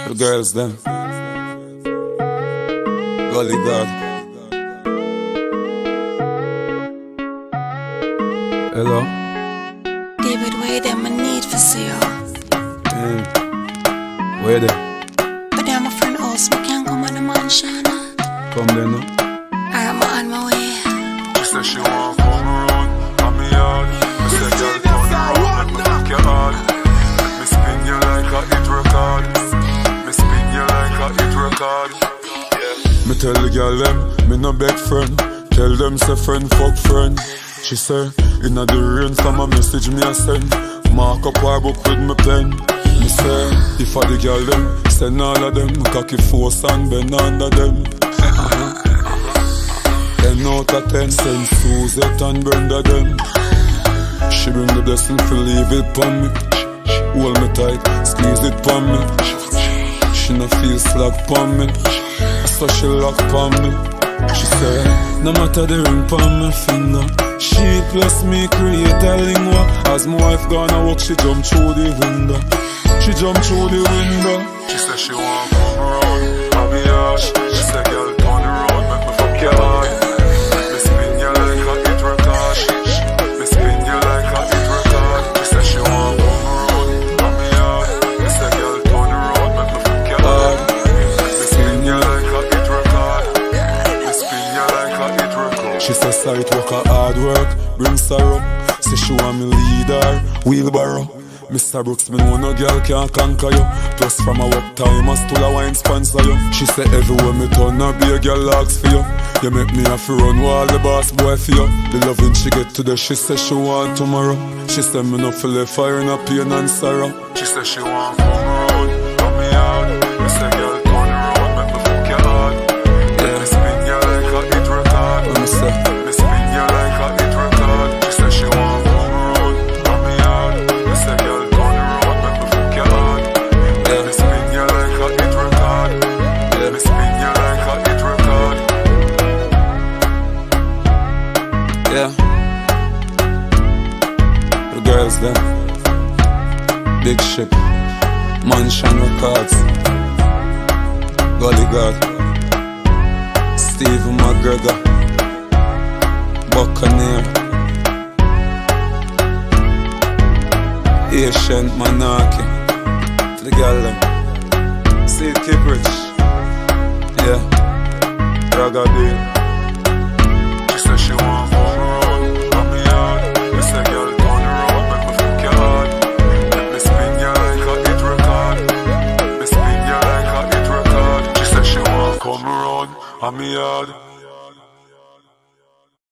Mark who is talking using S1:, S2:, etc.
S1: The girls them Gully God. Hello
S2: David, where them I need for see you?
S1: Where they?
S2: But I'm a friend house, me can't come on the mansion.
S1: Come there now.
S2: I'm on my way.
S3: She said she want come around on me yard. I said girl turn around, let me knock your heart. Let me spin you like a hit record. Me spin you like a hit record. Me tell the girl them, me no beg friend. Tell them say friend fuck friend. She say, inna the rain from a message me a send. Mark up her book with me pen. Me say, if I the girl them, send all of them. Cocky force and bend under them. 10 out of 10, send Suzette and Brenda them. She bring the blessing for leave it pon me. Hold me tight, squeeze it pon me. She no feel slack pon me, so she lock pon me. She say, no matter the ring pon my finger, she plus me create a lingua. As my wife gonna walk, she jump through the window. She jump through the window. She say she want come around, I'll be harsh. She say girl turn around, make me fuck your heart. Me spin you like a hit record. Me spin you like a hit record. She say she want come around, I'll be harsh. She say girl turn around, make me fuck your heart. Me spin you like a hit record. Me spin you like a hit record. She say sight work a hard work, bring sorrow. Say she want me lead her, wheelbarrow. Mr. Brooks, me know no girl can't conquer you. Plus from a work time, I still a wine sponsor you. She say everywhere me turn, I be a girl asks for you. You make me have to run while the boss boy for you. The loving she get today, she say she want tomorrow. She say me no feel the fire in her pain and sorrow. She say she want come around, come me out. Me say girl turn around, make me fuck your heart. Yeah. Me spin you like a hit record. Me say me spin you like a hit record. She say she want come around, come me out. Me say girl turn around, make me fuck your heart. Yeah. Me spin you like a hit record. Yeah. Me spin you like a hit record.
S1: Yeah. The girls them Big Ship, Mansion Records, Gully God, Steve McGregor, Buccaneer, Ancient Monarchy. The girl them see it keep rich. Yeah. Ragga
S3: She say she want come around, on me yard. Me say girl turn around, make me fuck your heart. Let me spin you like a hit record. Me spin you like a hit record. She say she want come around, on me yard.